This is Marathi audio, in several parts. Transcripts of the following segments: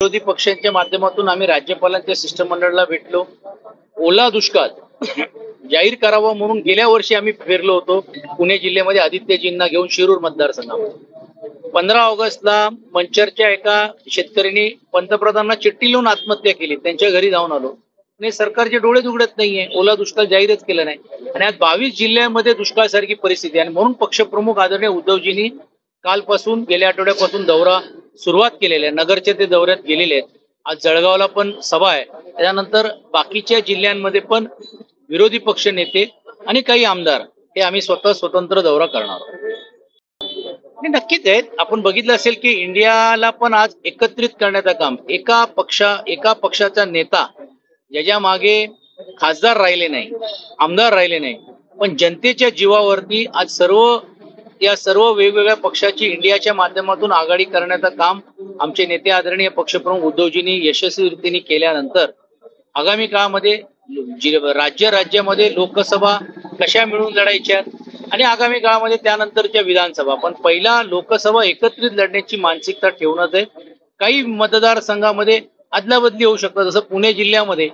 विरोधी पक्षांच्या माध्यमातून आम्ही राज्यपालांच्या शिष्टमंडळाला भेटलो. ओला दुष्काळ जाहीर करावा म्हणून गेल्या वर्षी आम्ही फिरलो होतो पुणे जिल्ह्यामध्ये आदित्यजींना घेऊन शिरूर मतदारसंघामध्ये. 15 ऑगस्टला मंचरच्या एका शेतकऱ्यांनी पंतप्रधानांना चिठ्ठी लिहून आत्महत्या केली. त्यांच्या घरी जाऊन आलो आणि सरकारचे डोळे उघडत नाहीये. ओला दुष्काळ जाहीरच केलं नाही आणि आज 22 जिल्ह्यांमध्ये दुष्काळासारखी परिस्थिती आहे. आणि म्हणून पक्षप्रमुख आदरणीय उद्धवजींनी कालपासून गेल्या आठवड्यापासून दौरा सुरुवात केलेला आहे. नगरचे ते दौऱ्यात गेलेले आहेत. आज जळगावला पण सभा आहे. त्यानंतर बाकीच्या जिल्ह्यांमध्ये पण विरोधी पक्ष नेते आणि काही आमदार हे आम्ही स्वतः स्वतंत्र दौरा करणार आहोत. आणि नक्कीच आहेत. आपण बघितलं असेल की इंडियाला पण आज एकत्रित करण्याचं काम एका पक्षाचा नेता ज्याच्या मागे खासदार राहिले नाही, आमदार राहिले नाही, पण जनतेच्या जीवावरती आज सर्व वेगवेगळ्या पक्षाची इंडियाच्या माध्यमातून आघाडी करण्याचं काम आमचे नेते आदरणीय पक्षप्रमुख उद्धवजींनी यशस्वीरित्याने केल्यानंतर आगामी काळामध्ये राज्यामध्ये लोकसभा कशा मिळून लढायच्या आणि आगामी काळामध्ये त्यानंतरच्या विधानसभा. पण पहिला लोकसभा एकत्रित लढण्याची मानसिकता ठेवणंच आहे. काही मतदारसंघामध्ये अदलाबदली होऊ शकतात. जसं पुणे जिल्ह्यामध्ये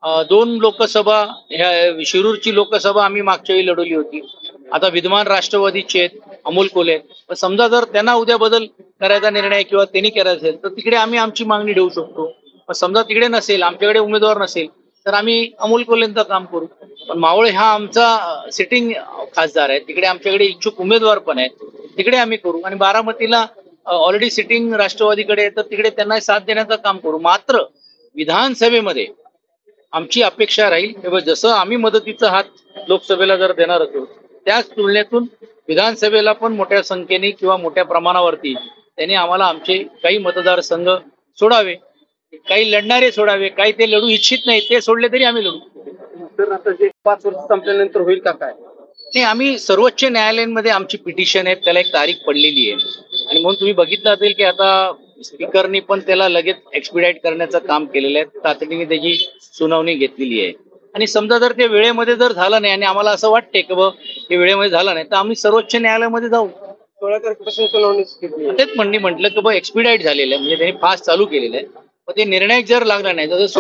2 लोकसभा, शिरूरची लोकसभा आम्ही मागच्या वेळी लढवली होती. आता विद्यमान राष्ट्रवादीचे आहेत अमोल कोल्हे. पण समजा जर त्यांना उद्या बदल करायचा निर्णय किंवा त्यांनी करायचा असेल तर तिकडे आम्ही आमची मागणी ठेवू शकतो. पण समजा तिकडे नसेल, आमच्याकडे उमेदवार नसेल तर आम्ही अमोल कोल्हेंचं काम करू. पण मावळे हा आमचा सिटिंग खासदार आहे. तिकडे आमच्याकडे इच्छुक उमेदवार पण आहेत. तिकडे आम्ही करू. आणि बारामतीला ऑलरेडी सिटिंग राष्ट्रवादीकडे तर तिकडे त्यांना साथ देण्याचं काम करू. मात्र विधानसभेमध्ये आमची अपेक्षा राहील जसं आम्ही मदतीचा हात लोकसभेला जर देणार असू त्याच तुलनेतून विधानसभेला पण मोठ्या संख्येने किंवा मोठ्या प्रमाणावरती त्यांनी आम्हाला आमचे काही मतदारसंघ सोडावे, काही लढणारे सोडावे, काही ते लढू इच्छित नाही ते सोडले तरी आम्ही लढू. तर आता जे 5 वर्ष संपल्यानंतर होईल का काय? नाही, आम्ही सर्वोच्च न्यायालयामध्ये आमची पिटिशन आहे, त्याला एक तारीख पडलेली आहे. आणि म्हणून तुम्ही बघितलं असेल की आता स्पीकरनी पण त्याला लगेच एक्सपिडाईट करण्याचं काम केलेलं आहे. तातडीने त्याची सुनावणी घेतलेली आहे. आणि समजा जर ते वेळेमध्ये जर झालं नाही आणि आम्हाला असं वाटते की हे वेळेमध्ये झालं नाही तर आम्ही सर्वोच्च न्यायालयामध्ये जाऊ. 16 तारखेपासून सुनावणी तेच म्हटलं की एक्सपिडाईट झालेलं आहे, म्हणजे त्यांनी फास्ट चालू केलेलं आहे. पण ते निर्णय जर लागला नाही जसं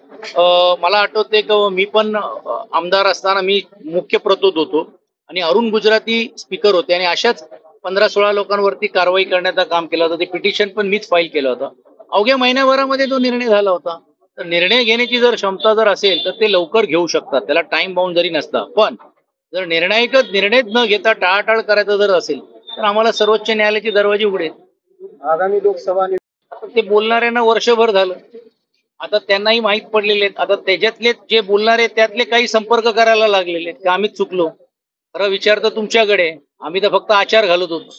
16 मला आठवते की मी पण आमदार असताना मी मुख्य प्रतोद होतो आणि अरुण गुजराती स्पीकर होते आणि अशाच 15-16 लोकांवरती कारवाई करण्याचं काम केलं होतं. ते पिटिशन पण मीच फाईल केलं होतं. अवघ्या महिन्याभरामध्ये तो निर्णय झाला होता. तर निर्णय घेण्याची जर क्षमता जर असेल तर ते लवकर घेऊ शकतात. त्याला टाइम बाउंड जरी नसता. पण जर निर्णय न घेता टाळाटाळ करायचं जर असेल तर आम्हाला सर्वोच्च न्यायालयाचे दरवाजे उघडे. आगामी लोकसभा ते बोलणाऱ्यांना वर्षभर झालं. आता त्यांनाही माहीत पडलेले आहेत. आता त्याच्यातले जे बोलणारे त्यातले काही संपर्क करायला लागलेले आहेत की आम्हीच चुकलो. खरं विचार तर तुमच्याकडे, आम्ही तर फक्त आचार घालत होतो.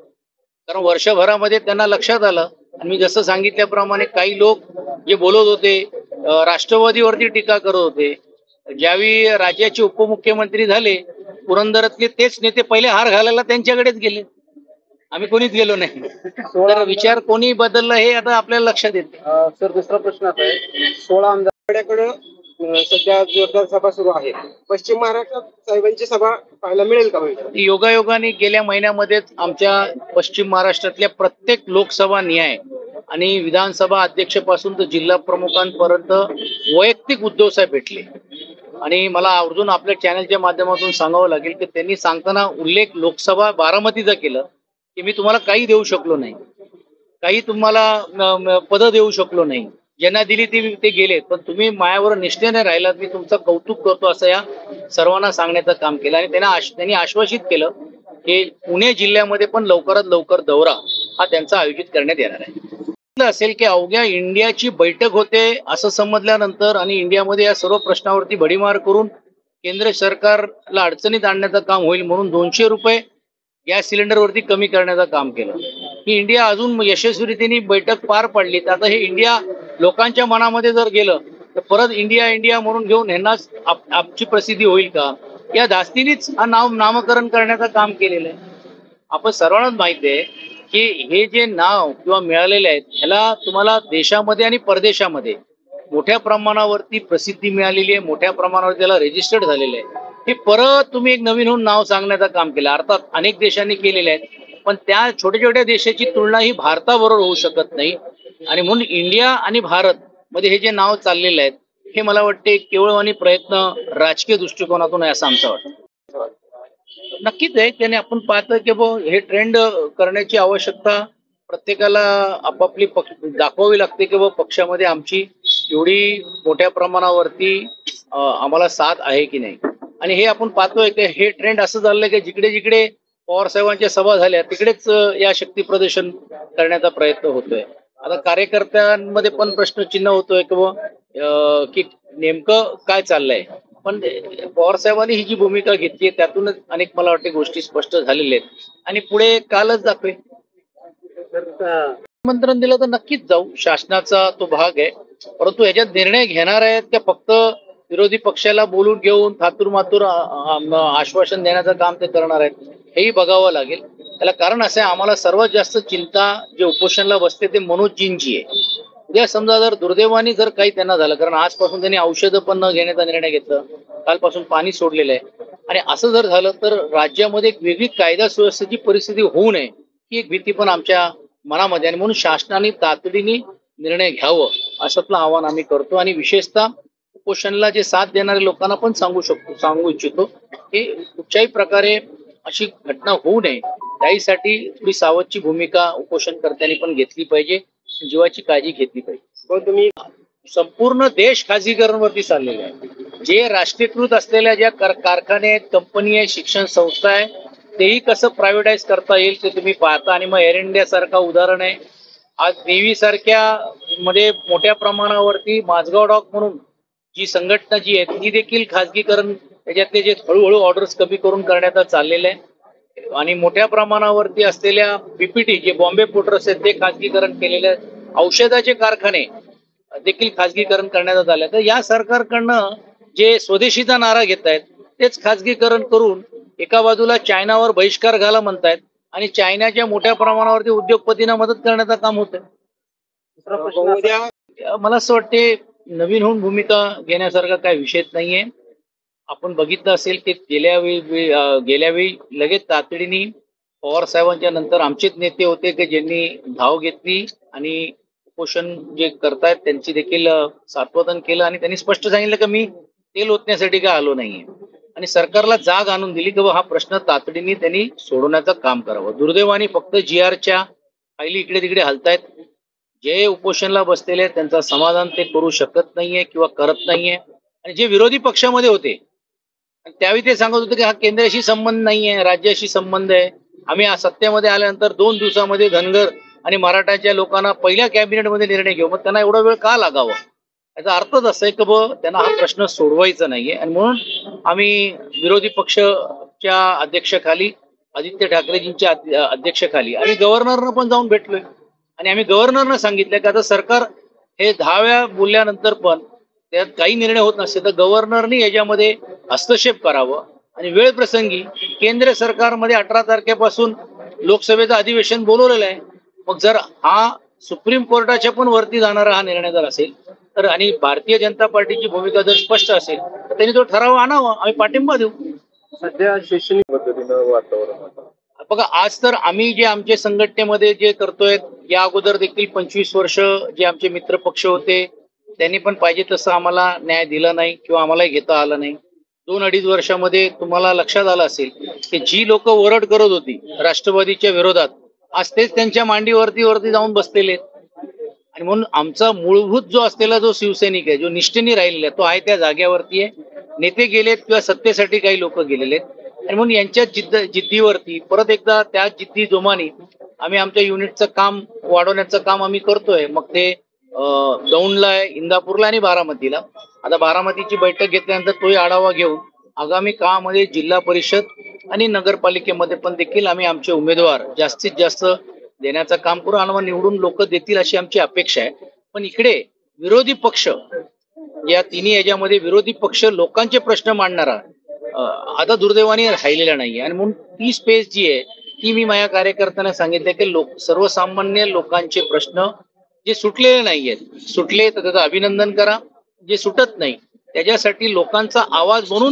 कारण वर्षभरामध्ये त्यांना लक्षात आलं आणि मी जसं सांगितल्याप्रमाणे काही लोक जे बोलत होते राष्ट्रवादीवरती टीका करत होते. ज्यावेळी राज्याचे उपमुख्यमंत्री झाले पुरंदरातले तेच नेते पहिले हार घालायला त्यांच्याकडेच गेले. आम्ही कोणीच गेलो नाही. तर विचार कोणी बदलला हे आता आपल्याला लक्षात येते. सर, दुसरा प्रश्न असा आहे, 16 आमदारांकडे सध्या जोरदार सभा सुरू आहे. पश्चिम महाराष्ट्रात साहेबांची सभा पाहायला मिळेल का? योगायोगाने गेल्या महिन्यामध्येच आमच्या पश्चिम महाराष्ट्रातल्या प्रत्येक लोकसभा न्याय आणि विधानसभा अध्यक्षापासून तर जिल्हा प्रमुखांपर्यंत वैयक्तिक उद्धव साहेब भेटले. आणि मला आवर्जून आपल्या चॅनलच्या माध्यमातून सांगावं लागेल की त्यांनी सांगताना उल्लेख लोकसभा बारामतीचा केलं की मी तुम्हाला काही देऊ शकलो नाही, काही तुम्हाला पदं देऊ शकलो नाही, ज्यांना दिली ते गेले, पण तुम्ही मायावर निष्ठेने राहिलात, मी तुमचं कौतुक करतो असं या सर्वांना सांगण्याचं काम केलं. आणि त्यांनी आश्वासित केलं की पुणे जिल्ह्यामध्ये पण लवकरात लवकर दौरा हा त्यांचा आयोजित करण्यात येणार आहे. असेल की अवघ्या इंडियाची बैठक होते असं समजल्यानंतर आणि इंडियामध्ये या सर्व प्रश्नावरती भडीमार करून केंद्र सरकारला अडचणीत आणण्याचं काम होईल म्हणून 200 रुपये गॅस सिलेंडरवरती कमी करण्याचं काम केलं. ही इंडिया अजून यशस्वीरित्याने बैठक पार पडली तर आता हे इंडिया लोकांच्या मनामध्ये जर गेलं तर परत इंडिया म्हणून घेऊन ह्यांनाच आपची प्रसिद्धी होईल का? या धास्तीनेच हा नामकरण करण्याचं काम केलेलं आहे. आपण सर्वांनाच माहिती आहे की हे जे नाव किंवा मिळालेले आहेत ह्याला तुम्हाला देशामध्ये आणि परदेशामध्ये मोठ्या प्रमाणावरती प्रसिद्धी मिळालेली आहे, मोठ्या प्रमाणावर त्याला रजिस्टर्ड झालेलं आहे. हे परत तुम्ही एक नवीन होऊन नाव सांगण्याचं काम केलं. अर्थात अनेक देशांनी केलेले आहेत पण त्या छोट्या छोट्या देशाची तुलना ही भारताबरोबर होऊ शकत नाही. आणि म्हणून इंडिया आणि भारत मध्ये हे जे नाव चाललेले आहेत हे मला वाटते केवळ आणि प्रयत्न राजकीय दृष्टिकोनातून आहे असं आमचं वाटतं. नक्कीच आहे, त्याने आपण पाहतो की हे ट्रेंड करण्याची आवश्यकता प्रत्येकाला आपापली पक्ष दाखवावी लागते की पक्षामध्ये आमची एवढी मोठ्या प्रमाणावरती आम्हाला साथ आहे की नाही. आणि हे आपण पाहतोय की हे ट्रेंड असं झालंय की जिकडे जिकडे पवार साहेबांच्या सभा झाल्या तिकडेच या शक्ती प्रदर्शन करण्याचा प्रयत्न होतोय. आता कार्यकर्त्यांमध्ये पण प्रश्नचिन्ह होतोय की नेमकं काय चाललंय. पण पवार साहेबांनी ही जी भूमिका घेतली त्यातूनच अनेक मला वाटते गोष्टी स्पष्ट झालेल्या आहेत आणि पुढे कालच दाखवे. निमंत्रण दिलं तर नक्कीच जाऊ, शासनाचा तो भाग आहे. परंतु ह्याच्यात निर्णय घेणार आहेत त्या फक्त विरोधी पक्षाला बोलून घेऊन थातूर मातूर आश्वासन देण्याचं काम ते करणार आहेत हेही बघावं लागेल. त्याला कारण असं आहे, आम्हाला सर्वात जास्त चिंता जे उपोषणला बसते ते मनोजींची आहे. उद्या समजा जर दुर्दैवाने जर काही त्यांना झालं, कारण आजपासून त्यांनी औषधं पण न घेण्याचा निर्णय घेतला, कालपासून पाणी सोडलेलं आहे, आणि असं जर झालं तर राज्यामध्ये एक वेगळी कायदा सुव्यवस्थेची परिस्थिती होऊ नये ही एक भीती पण आमच्या मनामध्ये. आणि म्हणून शासनाने तातडीने निर्णय घ्यावं असंतलं आवाहन आम्ही करतो. आणि विशेषतः उपोषणला जे साथ देणाऱ्या लोकांना पण सांगू इच्छितो की कुठच्याही प्रकारे अशी घटना होऊ नये, त्यासाठी थोडी सावधची भूमिका उपोषणकर्त्यांनी पण घेतली पाहिजे, जीवाची काळजी घेतली पाहिजे. तुम्ही संपूर्ण देश खाजगीकरणावरती चाललेला आहे. जे राष्ट्रीयकृत असलेल्या ज्या कारखाने आहेत, कंपनी आहे, शिक्षण संस्था आहे, तेही कसं प्रायव्हेटाईज करता येईल ते तुम्ही पाहता. आणि मग एअर इंडिया सारखं उदाहरण आहे. आज नेव्ही सारख्या मध्ये मोठ्या प्रमाणावरती माझगाव डॉक म्हणून जी संघटना जी आहे ती देखील खाजगीकरण त्याच्यातले जे हळूहळू ऑर्डर्स कमी करून करण्यात चाललेलं आहे. आणि मोठ्या प्रमाणावरती असलेल्या बीपीटी जे बॉम्बे पोर्ट्स आहेत ते खाजगीकरण केलेले आहेत. औषधाचे कारखाने देखील खाजगीकरण करण्यात आले. तर या सरकारकडनं जे स्वदेशीचा नारा घेत आहेत तेच खाजगीकरण करून एका बाजूला चायनावर बहिष्कार घाला म्हणतायत आणि चायनाच्या मोठ्या प्रमाणावरती उद्योगपतींना मदत करण्याचं काम होतं. मला असं वाटते नवीन होऊन भूमिका घेण्यासारखा काही विषयच नाहीये. आपण बघितलं असेल की गेल्या वेळी लगेच तातडीने पवार साहेबांच्या नंतर आमचेच नेते होते की ज्यांनी धाव घेतली आणि उपोषण जे करतायत त्यांची देखील सात्वतन केलं. आणि त्यांनी स्पष्ट सांगितलं की मी तेल ओतण्यासाठी काय आलो नाहीये, आणि सरकारला जाग आणून दिली की हा प्रश्न तातडीने त्यांनी सोडवण्याचं काम करावं. दुर्दैवाने फक्त GR च्या फायली इकडे तिकडे हलतायत. जे उपोषणला बसलेले आहेत त्यांचं समाधान ते करू शकत नाहीये किंवा करत नाहीये. आणि जे विरोधी पक्षामध्ये होते त्यावेळी ते सांगत होते की हा केंद्राशी संबंध नाहीये, राज्याशी संबंध आहे. आम्ही सत्तेमध्ये आल्यानंतर 2 दिवसामध्ये धनगर आणि मराठाच्या लोकांना पहिल्या कॅबिनेटमध्ये निर्णय घेऊ. मग त्यांना एवढा वेळ का लागावा? याचा अर्थच असा आहे की त्यांना हा प्रश्न सोडवायचा नाहीये. आणि म्हणून आम्ही विरोधी पक्षाच्या अध्यक्षाखाली आदित्य ठाकरेजींच्या अध्यक्षाखाली आम्ही गव्हर्नरनं पण जाऊन भेटलोय. आणि आम्ही गव्हर्नरनं सांगितलं की आता सरकार हे 10 वेळा बोलल्यानंतर पण त्यात काही निर्णय होत नसते तर गव्हर्नरनी याच्यामध्ये हस्तक्षेप करावं. आणि वेळ प्रसंगी केंद्र सरकारमध्ये 18 तारखेपासून लोकसभेचं अधिवेशन बोलवलेलं आहे. मग जर हा सुप्रीम कोर्टाच्या पण वरती जाणारा हा निर्णय जर असेल तर, आणि भारतीय जनता पार्टीची भूमिका जर स्पष्ट असेल तर त्यांनी तो ठराव आणावा, आम्ही पाठिंबा देऊ. सध्या शैक्षणिक पद्धतीनं वातावरण बघा, आज तर आम्ही जे आमच्या संघटनेमध्ये जे करतोय, या अगोदर देखील 25 वर्ष जे आमचे मित्र पक्ष होते त्यांनी पण पाहिजे तसं आम्हाला न्याय दिला नाही किंवा आम्हालाही घेता आला नाही. 2-2.5 वर्षामध्ये तुम्हाला लक्षात आलं असेल की जी लोक वरड करत होती राष्ट्रवादीच्या विरोधात आज तेच त्यांच्या मांडीवरती जाऊन बसलेले आहेत. आणि म्हणून आमचा मूलभूत जो असलेला जो शिवसैनिक आहे, जो निष्ठेने राहिलेला आहे, तो आहे त्या जागेवरती आहे. नेते गेलेत किंवा सत्तेसाठी काही लोक गेलेले आहेत. आणि म्हणून यांच्या जिद्दीवरती परत एकदा त्या जिद्दी जोमाने आम्ही आमच्या युनिटचं काम वाढवण्याचं काम आम्ही करतोय. मग ते दौंडला, इंदापूरला आणि बारामतीला. आता बारामतीची बैठक घेतल्यानंतर तोही आढावा घेऊन आगामी काळामध्ये जिल्हा परिषद आणि नगरपालिकेमध्ये पण देखील आम्ही आमचे उमेदवार जास्तीत जास्त देण्याचं काम करू आणि निवडून लोक देतील अशी आमची अपेक्षा आहे. पण इकडे विरोधी पक्ष, या तिन्ही याच्यामध्ये विरोधी पक्ष लोकांचे प्रश्न मांडणारा आता दुर्दैवाने राहिलेला नाहीये. आणि म्हणून ती स्पेस जी आहे ती मी माझ्या कार्यकर्त्यांना सांगितलं की सर्वसामान्य लोकांचे प्रश्न जे सुटलेले नाहीयेत, सुटले तर त्याचं अभिनंदन करा. जे सुटत नाही त्याच्यासाठी लोकांचा आवाज म्हणून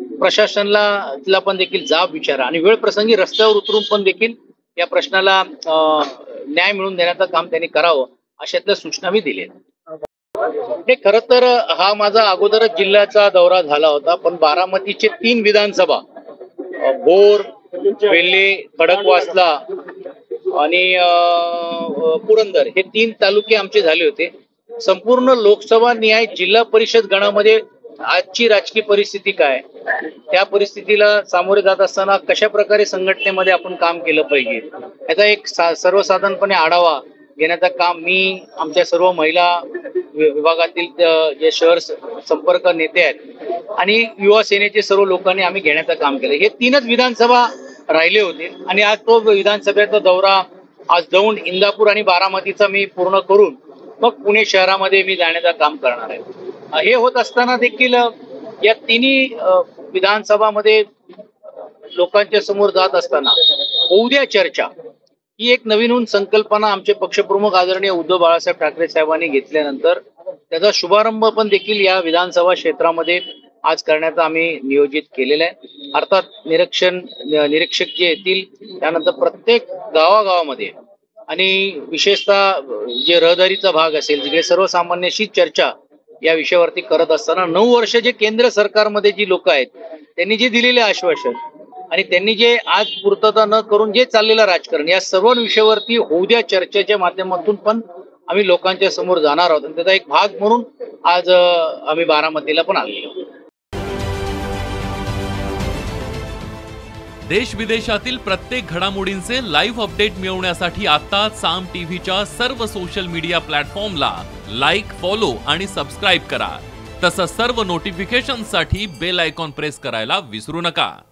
प्रशासनाला पण देखील जाब विचारा आणि वेळ प्रसंगी रस्त्यावर उतरून पण देखील या प्रश्नाला न्याय मिळवून देण्याचं काम त्यांनी करावं अशातल्या सूचना मी दिल्या. हे खरं तर हा माझा अगोदरच जिल्ह्याचा दौरा झाला होता, पण बारामतीचे 3 विधानसभा भोर, वेल्हे, खडकवासला आणि पुरंदर हे 3 तालुके आमचे झाले होते. संपूर्ण लोकसभा निहाय जिल्हा परिषद गणामध्ये आजची राजकीय परिस्थिती काय, त्या परिस्थितीला सामोरे जात असताना कशा प्रकारे संघटनेमध्ये आपण काम केलं पाहिजे याचा एक सर्वसाधारणपणे आढावा घेण्याचं काम मी, आमच्या सर्व महिला विभागातील जे शहर संपर्क नेते आहेत आणि युवा सेनेचे सर्व लोकांनी आम्ही घेण्याचं काम केलं. हे 3च विधानसभा राहिले होते आणि आज तो विधानसभेचा दौरा आज दौंड, इंदापूर आणि बारामतीचा मी पूर्ण करून मग पुणे शहरामध्ये मी जाण्याचं काम करणार आहे. हे होत असताना देखील या तिन्ही विधानसभामध्ये लोकांच्या समोर जात असताना होऊ द्या चर्चा ही एक नवीन संकल्पना आमचे पक्षप्रमुख आदरणीय उद्धव बाळासाहेब ठाकरे साहेबांनी घेतल्यानंतर त्याचा शुभारंभ पण देखील या विधानसभा क्षेत्रामध्ये आज करण्याचा आम्ही नियोजित केलेला आहे. अर्थात निरीक्षक जे येतील त्यानंतर प्रत्येक गावागावामध्ये आणि विशेषतः जे रहदारीचा भाग असेल जिकडे सर्वसामान्याशी चर्चा या विषयावरती करत असताना 9 वर्ष जे केंद्र सरकारमध्ये जी लोक आहेत त्यांनी जे दिलेले आश्वासन आणि त्यांनी जे आज पूर्तता न करून जे चाललेलं राजकारण या सर्व विषयावरती होऊ द्या चर्चेच्या माध्यमातून पण आम्ही लोकांच्या समोर जाणार आहोत आणि त्याचा एक भाग म्हणून आज आम्ही बारामतीला पण आलेलो. देश विदेशातील प्रत्येक घडामोडींचे लाईव्ह अपडेट मिळवण्यासाठी आता साम टीव्हीच्या सर्व सोशल मीडिया प्लॅटफॉर्मला लाईक, फॉलो आणि सबस्क्राईब करा. तसंच सर्व नोटिफिकेशनसाठी बेल आयकॉन प्रेस करायला विसरू नका.